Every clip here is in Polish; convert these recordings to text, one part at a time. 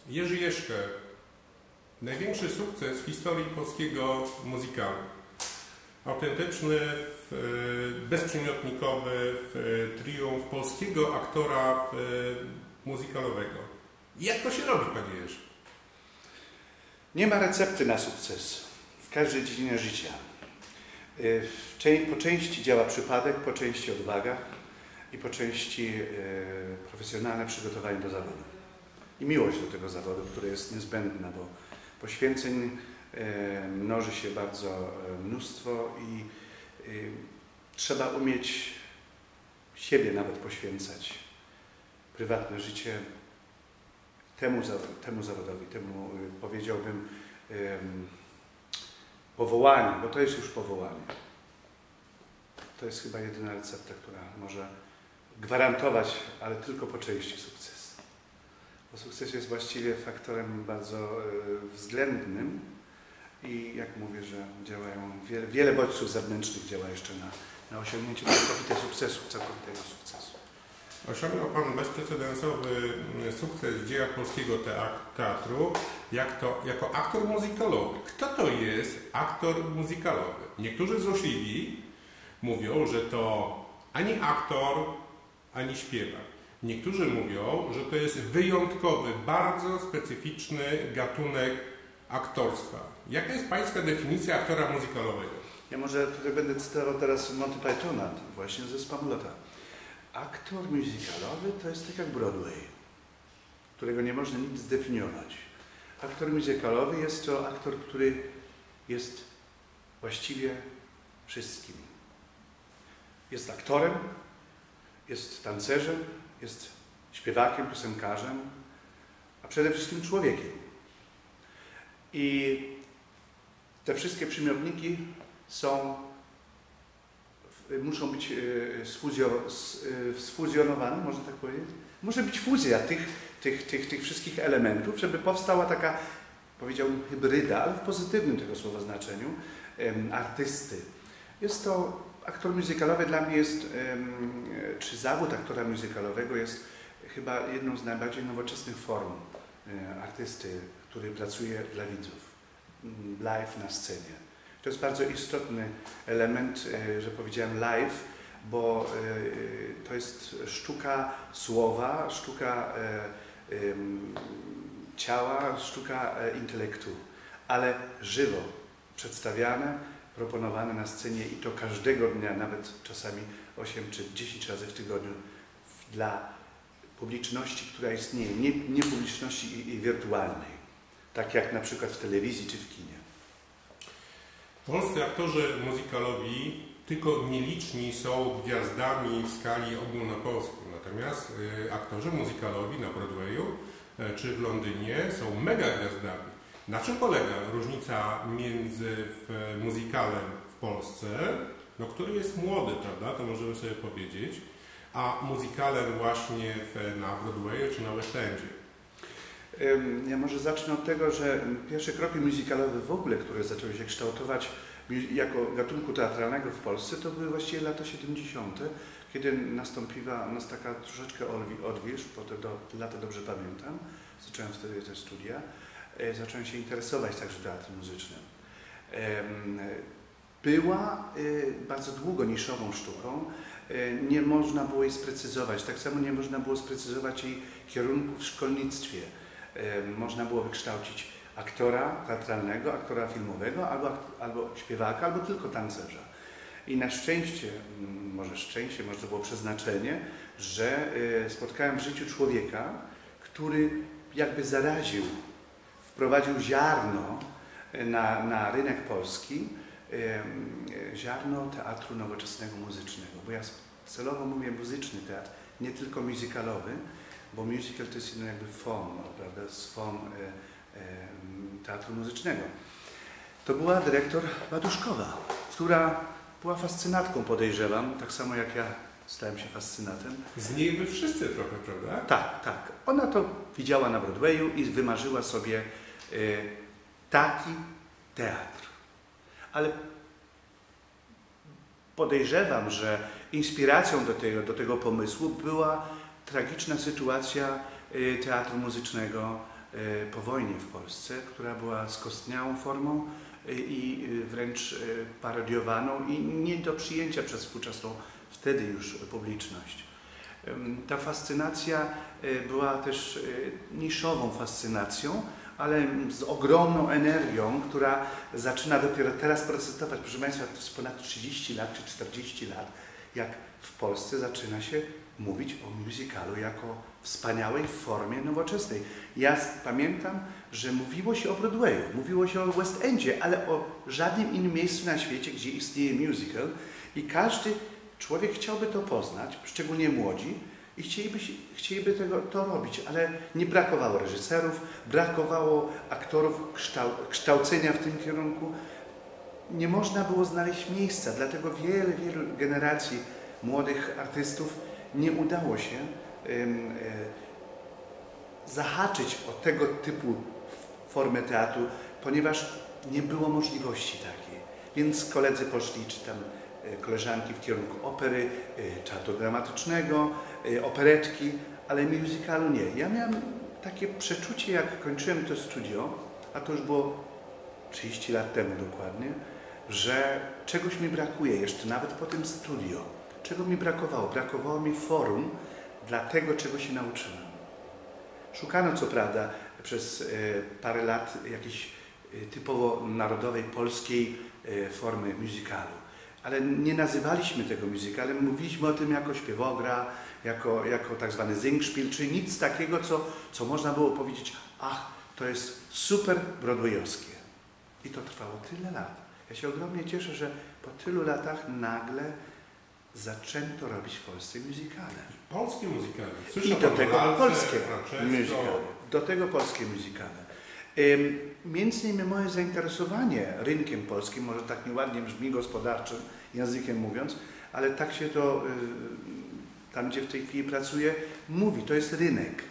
Jerzy Jeżke. Największy sukces w historii polskiego muzykalu. Autentyczny, bezprzymiotnikowy triumf polskiego aktora muzykalowego. Jak to się robi, panie Jerzy? Nie ma recepty na sukces w każdej dziedzinie życia. Po części działa przypadek, po części odwaga i po części profesjonalne przygotowanie do zawodu. I miłość do tego zawodu, które jest niezbędna, bo poświęceń mnoży się bardzo mnóstwo i trzeba umieć siebie nawet poświęcać, prywatne życie temu zawodowi, temu powiedziałbym powołaniu, bo to jest już powołanie. To jest chyba jedyna recepta, która może gwarantować, ale tylko po części sukces. Bo sukces jest właściwie faktorem bardzo względnym i jak mówię, że działają wiele bodźców zewnętrznych działa jeszcze na osiągnięcie całkowitego sukcesu. Osiągnął Pan bezprecedensowy sukces w dziejach polskiego teatru jako aktor muzykalowy. Kto to jest aktor muzykalowy? Niektórzy złośliwi mówią, że to ani aktor, ani śpiewak. Niektórzy mówią, że to jest wyjątkowy, bardzo specyficzny gatunek aktorstwa. Jaka jest Pańska definicja aktora muzykalowego? Ja może tutaj będę cytował teraz Monty Pythona, właśnie ze Spamulota. Aktor muzykalowy to jest tak jak Broadway, którego nie można nic zdefiniować. Aktor muzykalowy jest to aktor, który jest właściwie wszystkim. Jest aktorem, jest tancerzem, jest śpiewakiem, piosenkarzem, a przede wszystkim człowiekiem. I te wszystkie przymiotniki muszą być sfuzjonowane, można tak powiedzieć. Musi być fuzja tych wszystkich elementów, żeby powstała taka, powiedziałbym, hybryda, ale w pozytywnym tego słowa znaczeniu, artysty. Jest to, aktor muzykalowy dla mnie jest, czy zawód aktora muzykalowego jest chyba jedną z najbardziej nowoczesnych form artysty, który pracuje dla widzów, live na scenie. To jest bardzo istotny element, że powiedziałem live, bo to jest sztuka słowa, sztuka ciała, sztuka intelektu, ale żywo przedstawiane, proponowane na scenie i to każdego dnia, nawet czasami 8 czy 10 razy w tygodniu dla publiczności, która istnieje, nie publiczności wirtualnej, tak jak na przykład w telewizji czy w kinie. Polscy aktorzy muzykalowi tylko nieliczni są gwiazdami w skali ogólnopolskiej, natomiast aktorzy muzykalowi na Broadwayu czy w Londynie są mega gwiazdami. Na czym polega różnica między muzykalem w Polsce, no, który jest młody, prawda, to możemy sobie powiedzieć, a muzykalem właśnie na Broadwayu czy na West Endzie? Ja może zacznę od tego, że pierwsze kroki muzykalowe w ogóle, które zaczęły się kształtować jako gatunku teatralnego w Polsce, to były właściwie lata 70., kiedy nastąpiła nas taka troszeczkę odwilż, bo te lata dobrze pamiętam, zacząłem wtedy te studia, zacząłem się interesować także teatrem muzycznym. Była bardzo długo niszową sztuką, nie można było jej sprecyzować, tak samo nie można było sprecyzować jej kierunku w szkolnictwie. Można było wykształcić aktora teatralnego, aktora filmowego, albo śpiewaka, albo tylko tancerza. I na szczęście, może to było przeznaczenie, że spotkałem w życiu człowieka, który jakby zaraził, wprowadził ziarno na rynek polski, ziarno teatru nowoczesnego, muzycznego. Bo ja celowo mówię muzyczny teatr, nie tylko musicalowy, bo musical to jest jakby form, prawda, z form teatru muzycznego. To była dyrektor Baduszkowa, która była fascynatką, podejrzewam, tak samo jak ja stałem się fascynatem. Z niej wy wszyscy trochę, prawda? Tak, tak. Ona to widziała na Broadwayu i wymarzyła sobie taki teatr. Ale podejrzewam, że inspiracją do tego pomysłu była tragiczna sytuacja teatru muzycznego po wojnie w Polsce, która była skostniałą formą i wręcz parodiowaną i nie do przyjęcia przez współczesną wtedy już publiczność. Ta fascynacja była też niszową fascynacją, ale z ogromną energią, która zaczyna dopiero teraz procesować. Proszę Państwa, to jest ponad 30 lat czy 40 lat, jak w Polsce zaczyna się mówić o musicalu jako wspaniałej formie nowoczesnej. Ja pamiętam, że mówiło się o Broadwayu, mówiło się o West Endzie, ale o żadnym innym miejscu na świecie, gdzie istnieje musical i każdy człowiek chciałby to poznać, szczególnie młodzi, i chcieliby to robić, ale nie brakowało reżyserów, brakowało aktorów, kształcenia w tym kierunku. Nie można było znaleźć miejsca, dlatego wielu generacji młodych artystów nie udało się zahaczyć o tego typu formę teatru, ponieważ nie było możliwości takiej. Więc koledzy poszli, czy tam koleżanki w kierunku opery, teatru dramatycznego, operetki, ale musicalu nie. Ja miałem takie przeczucie, jak kończyłem to studio, a to już było 30 lat temu dokładnie, że czegoś mi brakuje jeszcze, nawet po tym studio. Czego mi brakowało? Brakowało mi forum dla tego, czego się nauczyłem. Szukano co prawda przez parę lat jakiejś typowo narodowej, polskiej formy musicalu, ale nie nazywaliśmy tego musicalem, mówiliśmy o tym jako śpiewogra, jako tak zwany Singspiel, czyli nic takiego, co można było powiedzieć, ach, to jest super broadwayowskie. I to trwało tyle lat. Ja się ogromnie cieszę, że po tylu latach nagle zaczęto robić w Polsce musicale. Polskie musicale. I do tego polskie musicale. Do tego polskie musicale. Między innymi moje zainteresowanie rynkiem polskim, może tak nieładnie brzmi gospodarczym językiem mówiąc, ale tak się to tam, gdzie w tej chwili pracuję, mówi. To jest rynek.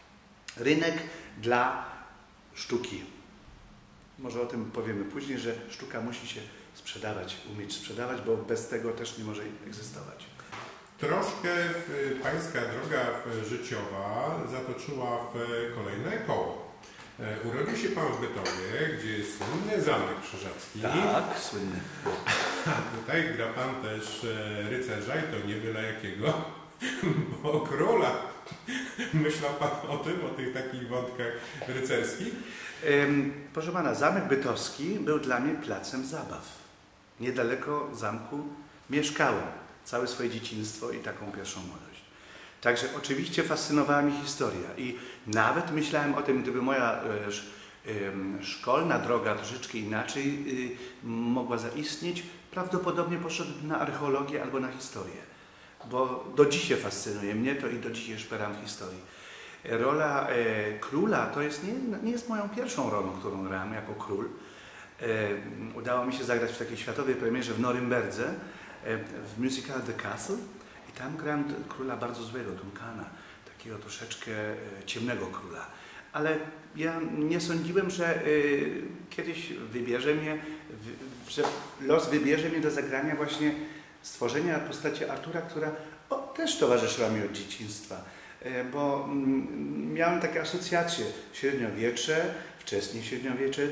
Rynek dla sztuki. Może o tym powiemy później, że sztuka musi się sprzedawać, umieć sprzedawać, bo bez tego też nie może egzystować. Troszkę Pańska droga życiowa zatoczyła w kolejne koło. Urodził się Pan w Bytowie, gdzie jest słynny Zamek Krzyżacki. Tak, słynny. A tutaj gra Pan też rycerza i to nie byle jakiego, bo króla. Myślał Pan o tym, o tych takich wątkach rycerskich? Proszę Pana, Zamek Bytowski był dla mnie placem zabaw. Niedaleko zamku mieszkałem całe swoje dzieciństwo i taką pierwszą młodość. Także oczywiście fascynowała mnie historia i nawet myślałem o tym, gdyby moja szkolna droga troszeczkę inaczej mogła zaistnieć, prawdopodobnie poszedłbym na archeologię albo na historię, bo do dzisiaj fascynuje mnie to i do dzisiaj szperam w historii. Rola króla to jest nie jest moją pierwszą rolą, którą grałem jako król. Udało mi się zagrać w takiej światowej premierze w Norymberdze w musical The Castle i tam grałem króla bardzo złego, Duncana, takiego troszeczkę ciemnego króla. Ale ja nie sądziłem, że kiedyś że los wybierze mnie do zagrania właśnie stworzenia postaci Artura, która też towarzyszyła mi od dzieciństwa. Bo miałem takie asocjacje średniowiecze, wczesnie średniowiecze,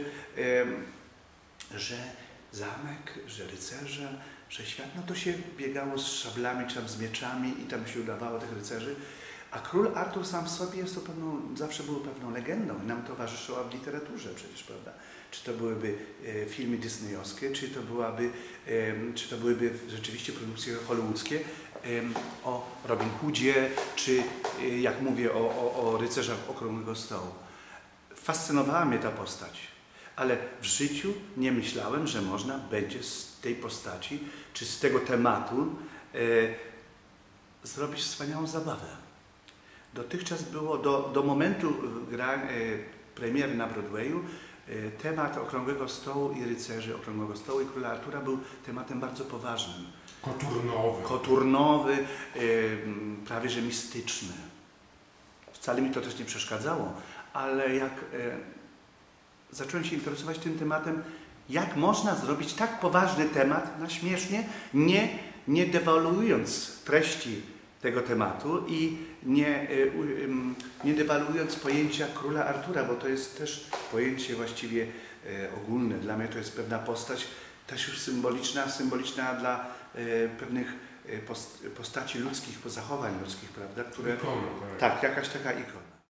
że zamek, że rycerze, że świat, no to się biegało z szablami czy tam z mieczami i tam się udawało tych rycerzy. A król Artur sam w sobie jest to zawsze był pewną legendą i nam towarzyszyła w literaturze przecież, prawda? Czy to byłyby filmy disneyowskie, czy to byłyby rzeczywiście produkcje hollywoodzkie o Robin Hoodzie, czy jak mówię o rycerzach Okrągłego Stołu. Fascynowała mnie ta postać, ale w życiu nie myślałem, że można będzie z tej postaci, czy z tego tematu zrobić wspaniałą zabawę. Dotychczas było, do momentu premiery na Broadwayu, temat Okrągłego Stołu i rycerzy Okrągłego Stołu i Króla Artura był tematem bardzo poważnym. Koturnowy, prawie że mistyczny. Wcale mi to też nie przeszkadzało, ale jak zacząłem się interesować tym tematem, jak można zrobić tak poważny temat na śmiesznie, nie dewaluując treści tego tematu i nie dewaluując pojęcia króla Artura, bo to jest też pojęcie właściwie ogólne. Dla mnie to jest pewna postać też już symboliczna dla pewnych postaci ludzkich, zachowań ludzkich, prawda? Ikona, tak, jakaś taka ikona.